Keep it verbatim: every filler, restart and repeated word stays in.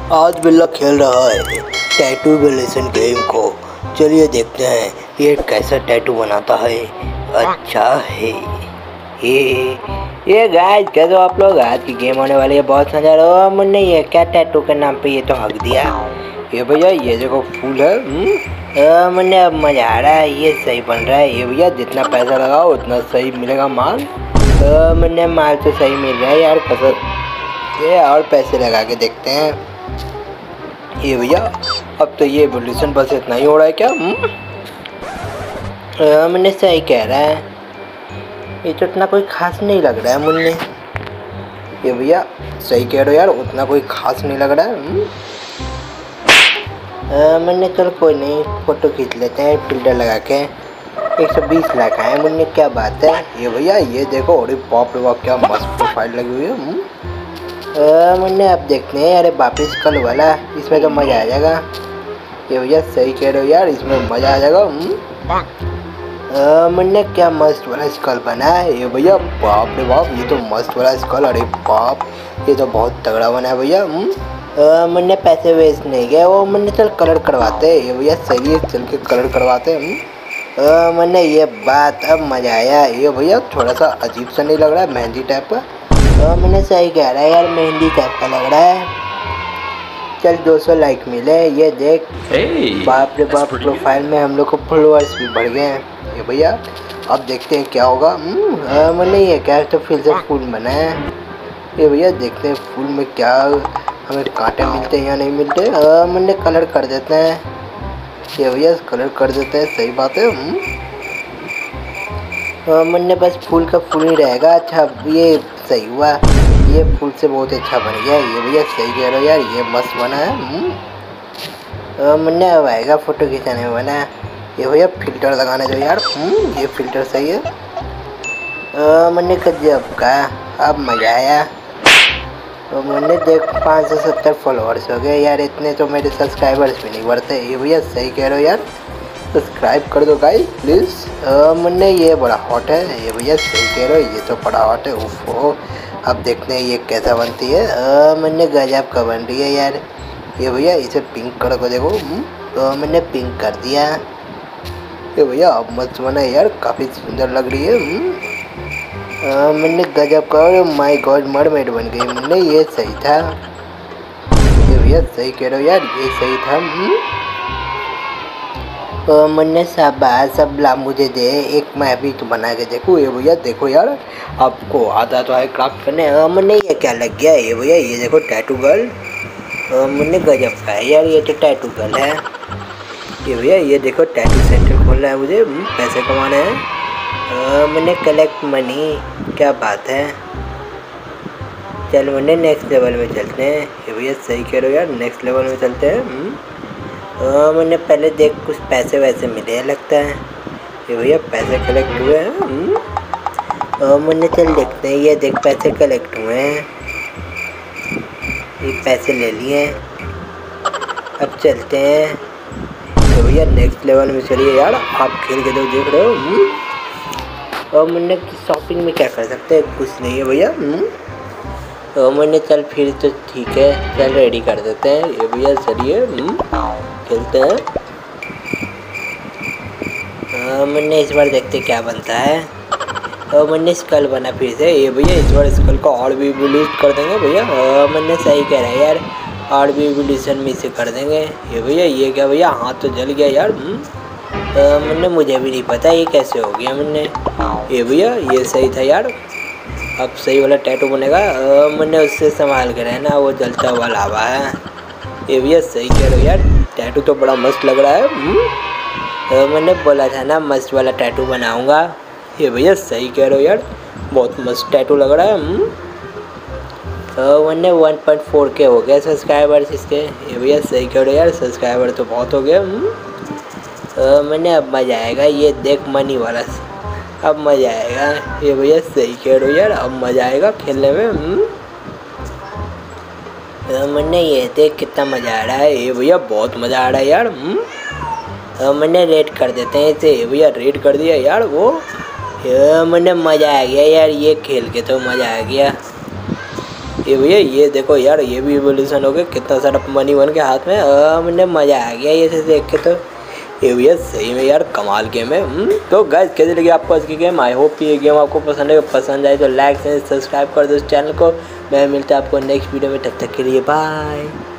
आज बिल्ला खेल रहा है टैटू एवोल्यूशन गेम को। चलिए देखते हैं ये कैसा टैटू बनाता है। अच्छा है ये ये गाइस, कैसे हो आप लोग? आज की गेम होने वाली है बहुत मजा आ रहा। मुन्ने ये क्या टैटू के नाम पे ये तो हक दिया। ये भैया ये देखो फूल है। मुन्ने अब मजा आ रहा है, ये सही बन रहा है। ये भैया जितना पैसा लगाओ उतना सही मिलेगा माल। मुन्ने माल तो सही मिल रहा है यार, कसर ये और पैसे लगा के देखते हैं। ये भैया अब तो ये एवोल्यूशन बस इतना ही हो रहा है क्या? मुन्ने सही कह रहा है, ये तो इतना कोई खास नहीं लग रहा है मुन्ने। ये भैया सही कह रहे हो यार, उतना कोई खास नहीं लग रहा है। मुन्ने चल कोई नहीं, फोटो खींच लेते हैं फिल्टर लगा के। एक सौ बीस लाख आए मुन्ने, क्या बात है। ये भैया ये देखो, अरे बाप रे बाप क्या मस्त प्रोफाइल लगी हुई है। मुन्ने अब देखते हैं। अरे वापिस कल वाला, इसमें तो मज़ा आ जाएगा। ये भैया सही कह रहे हो यार, इसमें मज़ा आ जाएगा। मुन्ने क्या मस्त वाला स्कल बना है। ये भैया बाप रे बाप, ये तो मस्त वाला स्कल। अरे बाप, ये तो बहुत तगड़ा बना है भैया। मुन्ने पैसे वेस्ट नहीं गए वो। मुन्ने चल कलर करवाते हैं। ये भैया सही है, चल के कलर करवाते हैं। मुन्ने ये बात, अब मज़ा आया। ये भैया थोड़ा सा अजीब सा नहीं लग रहा है, मेहंदी टाइप का। मैंने सही कह रहा है यार, मेहंदी टाइप का लग रहा है। चल दो सौ लाइक मिले, ये देख। hey, बाप रे बाप, प्रोफाइल में हम लोग को फॉलोअर्स भी बढ़ गए हैं। ये भैया अब देखते हैं क्या होगा। मैंने ये क्या तो फिर से फूल बना है। ये भैया देखते हैं फूल में क्या हमें कांटे मिलते हैं या नहीं मिलते। मैंने कलर कर देते हैं। ये भैया कलर कर देते हैं, सही बात है। मैंने बस फूल का फूल ही रहेगा। अच्छा ये सही हुआ, ये फूल से बहुत अच्छा बन गया। ये भैया सही कह रहे हो यार, ये मस्त बना है। मुन्ने अब आएगा फोटो खिंचाने में बना है। ये भैया फिल्टर लगाने दो यार। ये फिल्टर सही है। मुन्ने गजब का, अब मजा आया। तो मुन्ने देख पाँच सौ सत्तर फॉलोअर्स हो गए यार, इतने तो मेरे सब्सक्राइबर्स भी नहीं बढ़ते। ये भैया सही कह रहे हो यार, सब्सक्राइब कर दो गाइस प्लीज़। मुन्ने ये बड़ा हॉट है। ये भैया सही कह रहे हो, ये तो बड़ा हॉट है। ओफो, अब देखते हैं ये कैसा बनती है। मुन्ने गजब का बन रही है यार। ये भैया इसे पिंक कर को देखो। तो मैंने पिंक कर दिया। ये भैया अब मस्त बना है यार, काफ़ी सुंदर लग रही है। मैंने गजब का, माय गॉड मरमेड बन गई मुन्ने, ये सही था। ये भैया सही कह रहे हो यार, ये सही था। मुन्ने सब सब ला मुझे दे, एक मैं भी तो बना के देखूँ। ये भैया देखो यार, आपको आता तो है क्राफ्ट करने। मुन्ने ये क्या लग गया। ये भैया ये देखो टैटू गर्ल। मुन्ने गजब का है यार, ये तो टैटू गर्ल है। ये भैया ये देखो टैटू सेंटर खोल रहा है, मुझे पैसे कमाने हैं। मुन्ने कलेक्ट मनी, क्या बात है। चल मुन्ने नेक्स्ट लेवल में चलते हैं। ये भैया सही कह रहे हो यार, नेक्स्ट लेवल में चलते हैं। मैंने पहले देख कुछ पैसे वैसे मिले लगता है। ये भैया पैसे कलेक्ट हुए हैं। मैंने चल देखते हैं। ये देख पैसे कलेक्ट हुए हैं, ये पैसे ले लिए। अब चलते हैं। तो भैया नेक्स्ट लेवल में चलिए यार, आप खेल के तो देख रहे हो। और मैंने शॉपिंग में क्या कर सकते हैं, कुछ नहीं है भैया। तो मैंने चल फिर तो ठीक है, चल रेडी कर देते हैं। ये भैया चलिए खेलते हैं। मैंने इस बार देखते क्या बनता है। तो मैंने स्कल बना फिर से। ये भैया इस बार स्कल को और भी एवोल्यूट कर देंगे भैया। मैंने सही कह रहा है यार, और भी एवोल्यूशन में से कर देंगे। ये भैया ये क्या भैया, हाथ तो जल गया यार। मैंने मुझे भी नहीं पता ये कैसे हो गया। मैंने ये भैया ये सही था यार, अब सही वाला टैटू बनेगा। मैंने उससे संभाल कर है ना, वो जलता हुआ लावा है। ये भैया सही कह रहे हो यार, टैटू तो बड़ा मस्त लग रहा है। मैंने बोला था ना मस्त वाला टैटू बनाऊंगा। ये भैया सही कह रहे हो यार, बहुत मस्त टैटू लग रहा है। मैंने वन पॉइंट फोर के हो गए सब्सक्राइबर्स इसके। ये भैया सही कह रहे हो यार, सब्सक्राइबर तो बहुत हो गए। मैंने अब मज़ा आएगा। ये देख मनी वाला, अब मज़ा आएगा। ये भैया सही कह रहे हो यार, अब मज़ा आएगा खेलने में। मैंने ये देख कितना मज़ा आ रहा है। ये भैया बहुत मज़ा आ रहा है यार। मैंने रेड कर देते हैं इसे। ये भैया रेड कर दिया यार वो। मैंने मज़ा आ गया यार, ये खेल के तो मज़ा आ गया। ये भैया ये देखो यार, ये भी इवोल्यूशन हो गया, कितना सारा मनी बन के हाथ में। हमने मज़ा आ गया ये से देख के। तो ये भैया सही में यार कमाल गेम है। तो गाइस कैसे लगी आपको आज की गेम? आई होप ये गेम आपको पसंद है। पसंद आए तो लाइक एंड सब्सक्राइब कर दो इस चैनल को। मैं मिलता है आपको नेक्स्ट वीडियो में, तब तक के लिए बाय।